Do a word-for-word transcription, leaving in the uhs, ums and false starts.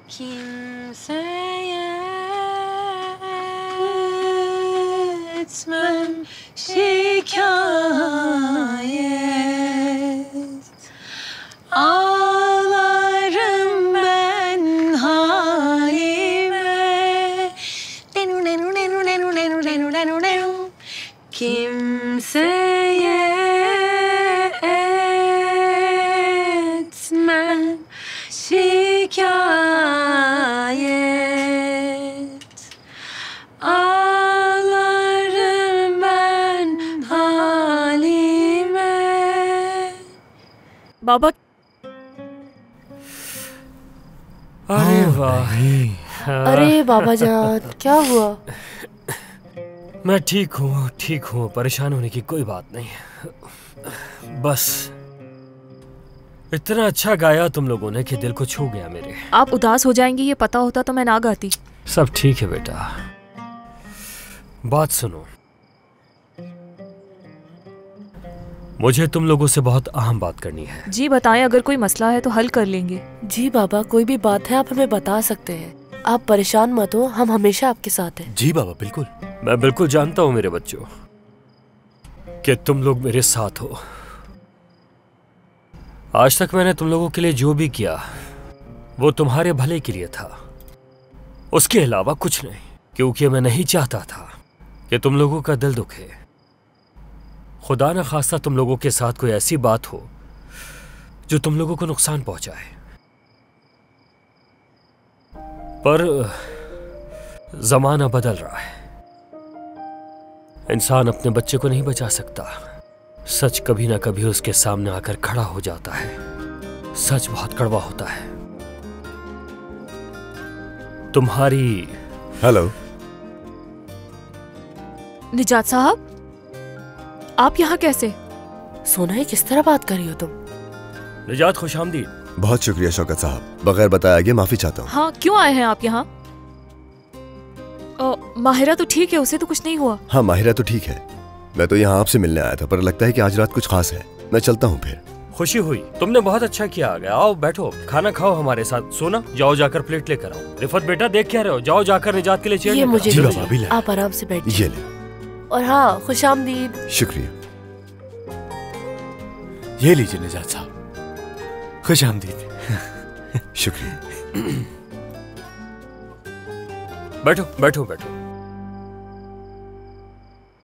Kimseye şikayet, ağlarım ben halime. Kimseye etmem şikayet, ağlarım ben halime. बाबा अरे वाह। अरे बाबा जान, क्या हुआ? मैं ठीक हूँ ठीक हूँ, परेशान होने की कोई बात नहीं। बस इतना अच्छा गाया तुम लोगों ने कि दिल को छू गया मेरे। आप उदास हो जाएंगी ये पता होता तो मैं ना गाती। सब ठीक है बेटा, बात सुनो। मुझे तुम लोगों से बहुत अहम बात करनी है। जी बताएं, अगर कोई मसला है तो हल कर लेंगे। जी बाबा, कोई भी बात है आप हमें बता सकते हैं। आप परेशान मत हो, हम हमेशा आपके साथ हैं। जी बाबा बिल्कुल। मैं बिल्कुल जानता हूँ मेरे बच्चों कि तुम लोग मेरे साथ हो। आज तक मैंने तुम लोगों के लिए जो भी किया वो तुम्हारे भले के लिए था, उसके अलावा कुछ नहीं, क्योंकि मैं नहीं चाहता था कि तुम लोगों का दिल दुखे। खुदा न खास्ता तुम लोगों के साथ कोई ऐसी बात हो जो तुम लोगों को नुकसान पहुंचाए। पर जमाना बदल रहा है, इंसान अपने बच्चे को नहीं बचा सकता। सच कभी ना कभी उसके सामने आकर खड़ा हो जाता है। सच बहुत कड़वा होता है। तुम्हारी हेलो निजात साहब, आप यहाँ कैसे? सोना है, किस तरह बात कर रही हो तुम? निजात, खुशामदीद। बहुत शुक्रिया शौकत साहब, बगैर बताए आगे माफी चाहता हूँ। हाँ, क्यों आए हैं आप यहाँ? माहिरा तो ठीक है, उसे तो कुछ नहीं हुआ। हाँ माहिरा तो ठीक है, मैं तो यहाँ आपसे मिलने आया था, पर लगता है कि आज रात कुछ खास है। मैं चलता हूँ फिर। खुशी हुई, तुमने बहुत अच्छा किया आ गया। आओ बैठो, खाना खाओ हमारे साथ। सोना, जाओ जाकर प्लेट लेकर आओ। रिफत बेटा, देख क्या रहे हो, जाओ जाकर निजात के लिए चेयर ये मुझे लेकर आओ। दीजिए, आप आराम से बैठिए। ये ले। और हाँ, खुशामदीद। शुक्रिया। ये लीजिए निजात साहब, खुशामदीद। शुक्रिया। बैठो बैठो बैठो।